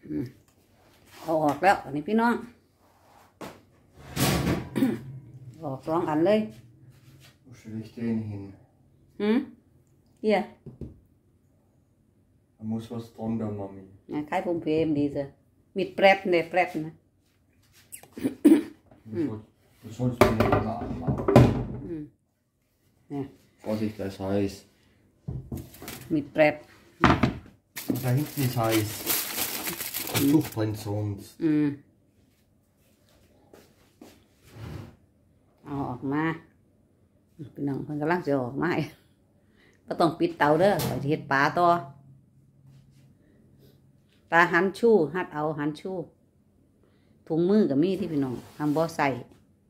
เอาออกแล้วอันนี้พี่น้องออกสองอันเลย Wo stelle ich den hin? Hier. Da muss was drunter, Mami. Ja, kein Problem, diese. Mit Bretten, ne, Bretten. Du sollst mir nicht immer anmachen. Ja. Vorsicht, da ist heiß. Mit Brett. Da hinten ist heiß. Das Tuch brennt sonst. เอาออกมาพี่น้องเพิ่นกำลังจะออกมาก็ต้องปิดเตาเด้อเราจะเฮ็ดปลาต่อปลาหันชูหัดเอาหันชูถุงมือกับมีที่พี่น้องทำบ่ใส่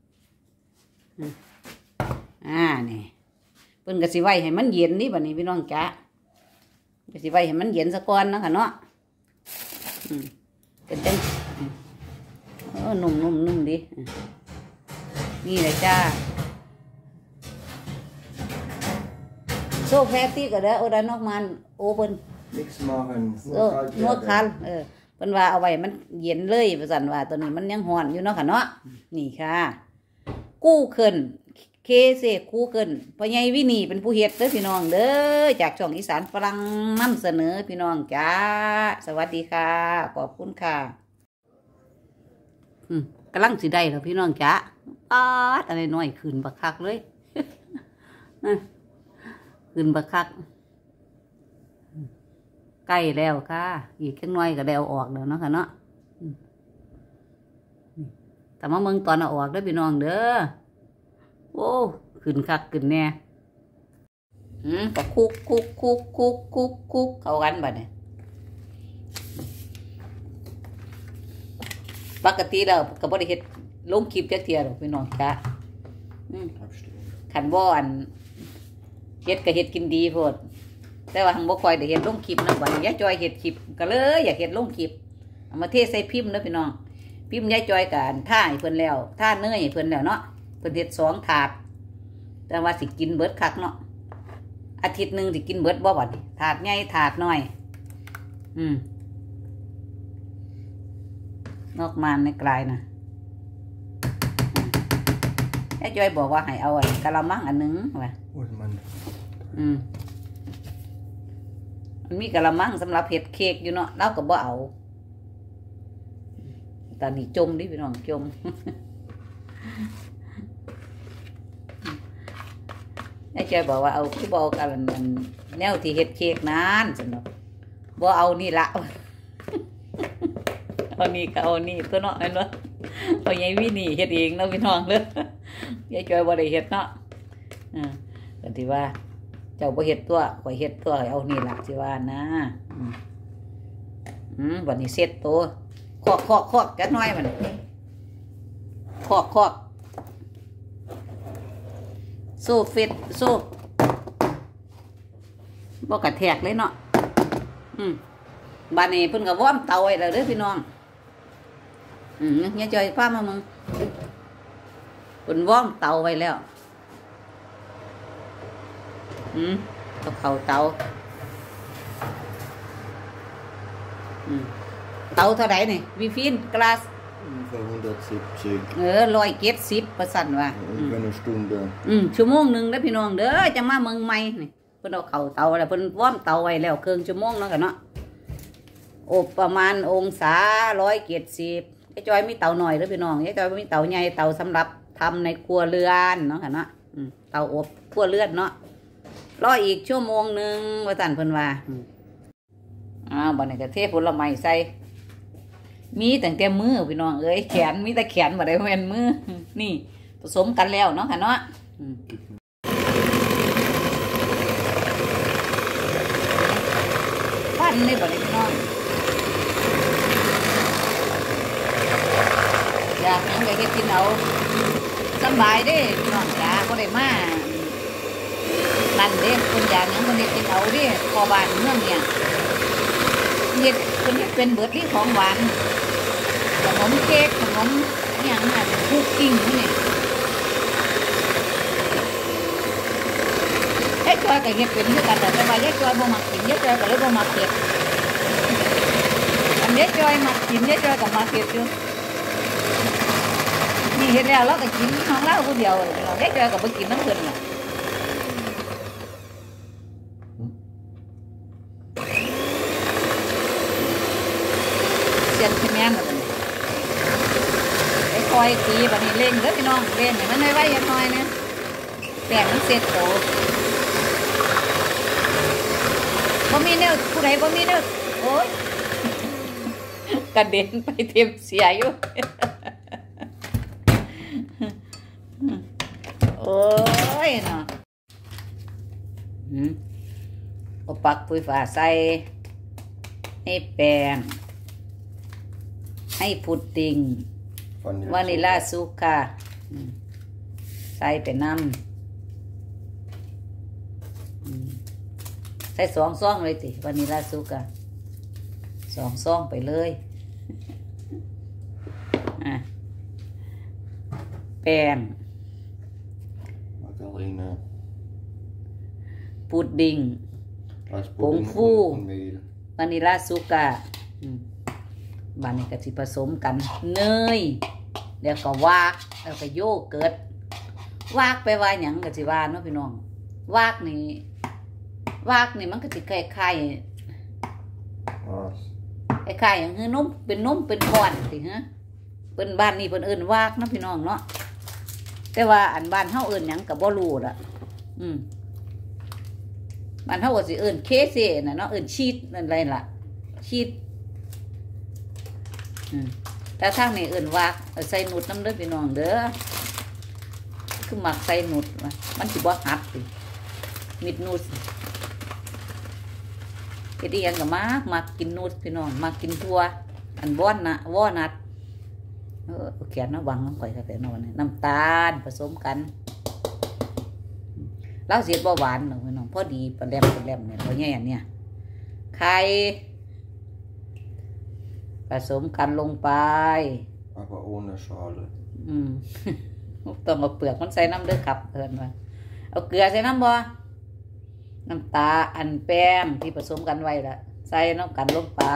นี่เพิ่นก็สิไว้ให้มันเย็นนี่บัดนี้พี่น้องจ๊ะก็สิไว้ให้มันเย็นซะก่อนเนาะค่ะเนาะเป็นจังนุ่มดินี่เลยจ้าโซ่แฟตี้ก็ได้โอดานอกมันโอเปิ้น Nichts machen. นวดคันเปิ้นว่าเอาไว้มันเย็นเลยว่าซั่นว่าตัวนี้มันยังร้อนอยู่เนาะค่ะเนาะนี่ค่ะกู้ขึ้นเคเซกู้ขึ้นพ่อใหญ่วินีเป็นผู้เฮ็ดเด้อพี่น้องเด้อจากช่องอีสานฝรั่งนำเสนอพี่น้องจ้าสวัสดีค่ะขอบคุณค่ะกำลังสิได้แล้วพี่น้องจ้าอะไรน้อยขึ้นบักคักเลยขึ้นบักคักใกล้แล้วค่ะอีกแค่น้อยก็ได้เอาออกแล้วเนาะค่ะเนาะแต่มาเมืองตอนเอาออกได้พี่น้องเด้อโอ้ขึ้นคักขึ้นแน่ก็คุกเข้ากันบัดเนี่ยปกติแล้วก็บ่ได้เฮ็ดลงคลิปจักเที่ยหรอกพี่น้องจ้ะขันบ่อันเฮ็ดก็เฮ็ดกินดีโพดแต่ว่าหังบ่ค่อยได้เฮ็ดลงคลิปนำบัดนี้ยายจอยเฮ็ดคลิปก็เลยอยากเฮ็ดลงคลิปเอามาเทใส่พิมพ์เด้อพี่น้องพิมพ์ยายจอยก็ท่าให้เพิ่นแล้วท่าเนยให้เพิ่นแล้วเนาะเพิ่นเฮ็ด2ถาดแต่ว่าสิกินเบิดคักเนาะอาทิตย์นึงสิกินเบิดบ่บัดนี้ถาดใหญ่ถาดน้อยนอกมานในกลายนะยายจอยบอกว่าให้เอากะละมังอันนึงว่ะมันมีกะละมังสำหรับเห็ดเค้กอยู่เนาะเราก็บ่เอาตอนนี้จมดิพี่น้องจมยายจอยบอกว่าเอาที่บอกกันแนวที่เห็ดเค้กนั้นสนุกบ่เอานี่ละเอานี่ก็เอานี่ตัวเนาะเห็นบ่พอยายวินี่เฮ็ดเองเนาะพี่น้องเด้อยายจอยบ่ได้เฮ็ดเนาะก็ที่ว่าเจ้าบ่เฮ็ดตัวข่อยเฮ็ดตัวเอานี่ล่ะสิว่านะบัดนี้เสร็จโตคอกจักหน่อยมันคอกโซเฟตโซบ่กระแทกเลยเนาะบัดนี้เพิ่นก็วอร์มเตาไว้แล้วเด้อพี่น้องเนี่ยจอยป้ามามึงคุณว่อมเตาไว้แล้วเขาเตาเตาเท่าไหร่นี่วิฟินกลาส 170 170%ว่ะ eine Stunde ชั่วโมงนึงเด้อพี่น้องเด้อจะมาเมืองใหม่นี่เพิ่นเอาเข้าเตาแล้วเพิ่นว่อมเตาไว้แล้วครึ่งชั่วโมงเนาะกันเนาะอบประมาณองศา170ยายจอยมีเตาหน่อยเด้อพี่น้องยายจอยมีเตาใหญ่เตาสำหรับทำในครัวเรือนเนาะค่ะเนาะเตาอบครัวเรือนเนาะรออีกชั่วโมงนึงว่าสั่นเพิ่นว่าบัดนี้ก็เทผลไม้ใส่มีตั้งแต่มือพี่น้องเอ้ยแขนมีแต่แขนบ่ได้แม่นมือนี่ผสมกันแล้วเนาะค่ะเนาะปั้นเลยบ่ได้พี่น้องอยากยังไงก็กินเอาสบายเด้พี่น้องจ้าก็ได้มานั่นเด้คนอยากยังคนเด็กกินเอาเด้พอบ้านเมืองเนี่ยเฮ็ดคนเฮ็ดเป็นเบิดที่ของหวานขนมเค้กขนมอย่างนั้นคุกกิ้งนี่ยายจอยก็เฮ็ดเป็นด้วยกันแต่ว่ายายจอยบ่มักกินยายจอยก็เลยบ่มักเฮ็ดอันนี้จอยมากินเนี่ยจอยกับมาเก็บอยู่นี่เห็นแล้วเราก็กินของเราคนเดียวเราได้จอยกับไปกินน้ำเพิ่นน่ะเสียนขี้แม่นน่ะไอ้คอยตีบัดนี้เล่งเด้อพี่น้องเล่งให้มันไว้ๆอย่างน้อยนะแป้งมันเสร็จโตบ่มีแนวผู้ใดบ่มีแนวโอ๊ยกระเด็นไปเต็มเสียอยู่โอ้ยเนาะเอาปักปุ๋ยฝาใส่ให้แป้งให้พุดดิ้งวานิลลาซูก้าใส่ไปน้ำใส่2 ซองเลยติวานิลลาซูก้า2 ซองไปเลยแป้งพุดดิ้งผงฟูวานิลลาซูก้าบานนี้ก็สิผสมกันเนยเดี๋ยวก็วากแล้วก็โยเกิร์ตวากไปว่าหยังก็สิว่าเนาะพี่น้องวากนี่มันก็สิคล้ายๆอย่างคือนมเป็นนมเป็นก้อนสิฮะเพิ่นบ้านนี้เพิ่นเอิ้นวากเนาะพี่น้องเนาะแต่ว่าอันบ้านเฮาเอิ้นหยังก็บ่รู้ล่ะบ้านเฮาก็สิเอิ้นเคเซ่น่ะเนาะเอิ้นชีสนั่นอะไรล่ะชีสแต่ทางนี้เอิ้นวากใส่หนุดน้ำเด้อพี่น้องเด้อคือมักใส่หนุดมันสิบ่หัดสิมิดนุดเฮ็ดอีหยังก็มักกินนุดพี่น้องมักกินทั่วอันวอนัทแขนนะวังน้ำข่อยแต่นอนน้ำตาลผสมกันแล้วเสียบ่หวานเนาะพี่น้องพอดีปลาแหลมเนี่ยพอแย่เนี่ยไข่ผสมกันลงไปต้องเอาเปลือกมันใส่น้ำเด้อครับเอิ้นว่าเอาเกลือใส่น้ำบ่น้ำตาอันแป้งที่ผสมกันไว้ละใส่น้ำกันลงไป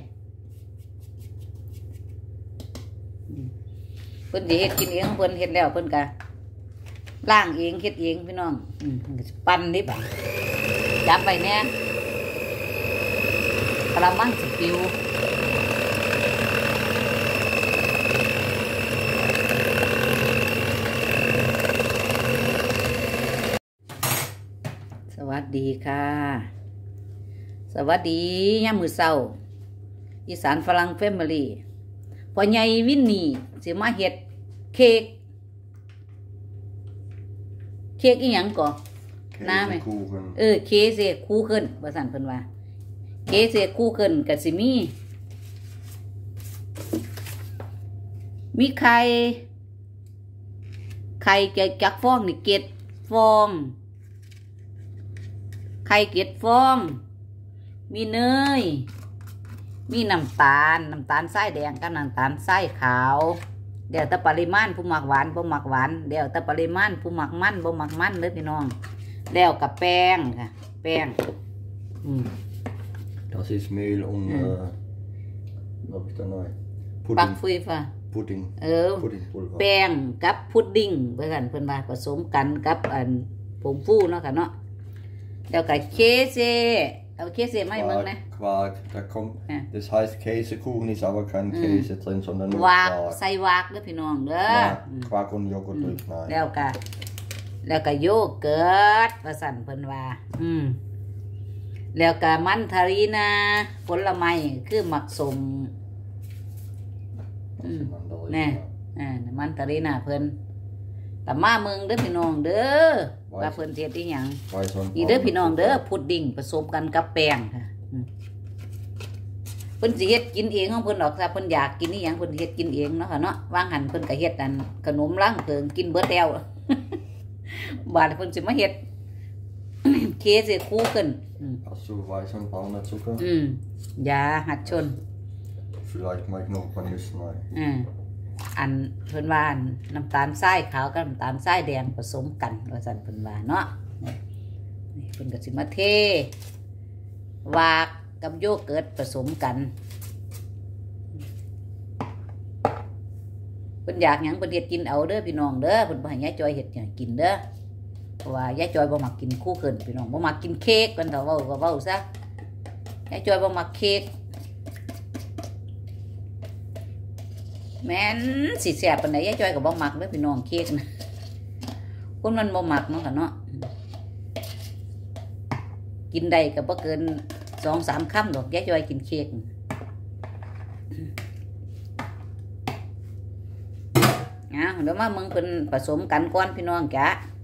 เพิ่นสิเฮ็ดกินเองเพิ่นเฮ็ดแล้วเพิ่นก็ล้างเองเฮ็ดเองพี่น้องปั่นนิบจับไปแน่กระมังสิปิวสวัสดีค่ะสวัสดียามมื้อเช้าอีสานฝรั่งแฟมิลี่พ่อใหญ่วินนี่สิมาเฮ็ดเค้กอีหยังก่อน้าไหมเคเซคูเคิลว่าซั่นเพิ่นว่าเคเซคูเคิลก็สิมีไข่จักฟองนี่7 ฟองไข่7 ฟองมีเนยมีน้ำตาลทรายแดงกับน้ำตาลทรายขาวเดี๋ยวแต่ปริมาณผู้มักหวานบ่มักหวานเดี๋ยวแต่ปริมาณผู้มักมันบ่มักมันเด้อพี่น้องแล้วกับแป้งค่ะแป้ง Das ist Mehl und was ist da neu? Pudding Puddingpulver แป้งกับพุดดิ้งเพื่อนว่าผสมกันกับผงฟูเนาะค่ะเนาะแล้วก็เคเซเอาเคเซไม่มึงนะ Quark, das heißt Käsekuchen ist aber kein Käse drin, sondern nur วาก Quark ใส่วากเด้อพี่น้องเด้อ Quark und Joghurt durch, nein แล้วก็โยเกิร์ตว่าสั่นเพิ่นว่าแล้วก็มันทารีนาผลไม้คือหมักสมแน่มันทารีนาเพิ่นแต่มาเมืองเด้อพี่น้องเด้อว่าเพิ่นเฮ็ดอีหยังอีเด้อพี่น้องเด้อพุดดิ้งผสมกันกับแป้งค่ะเพิ่นสิเฮ็ดกินเองของเพิ่นดอกถ้าเพิ่นอยากกินอีหยังเพิ่นเฮ็ดกินเองเนาะค่ะเนาะวางหันเพิ่นก็เฮ็ดอันขนมล้างเพิงกินเบิดแล้วบาดเพิ่นสิมาเฮ็ดเคสคู่ขึ้น Hast du Weiß und brauner Zucker? ยาหัดชน Vielleicht mag ich noch Vanille rein อันเพิ่นว่าน้ำตาลทรายขาวกับน้ำตาลทรายแดงผสมกันว่าซั่นเพิ่นว่าเนาะนี่เพิ่นก็สิมาเทวากกับโยเกิร์ตผสมกันเพิ่นอยากหยังเพิ่นเฮ็ดกินเอาเด้อพี่น้องเด้อเพิ่นบ่ให้ยายจอยเฮ็ดให้กินเด้อเพราะว่ายายจอยบ่มักกินคู่เคินพี่น้องบ่มักกินเค้กเพิ่นเถาเว้าก็เว้าซะยายจอยบ่มักเค้กแม่นสิแซ่บปานใดยายจอยก็บ่มักเด้อพี่น้องเค้กนะคนมันบ่มักเนาะค่ะเนาะกินได้ก็บ่เกิน 2-3 คำดอกยายจอยกินเค้กเดี๋ยวมามึงเพิ่นผสมกันก่อนพี่น้องจ้ะ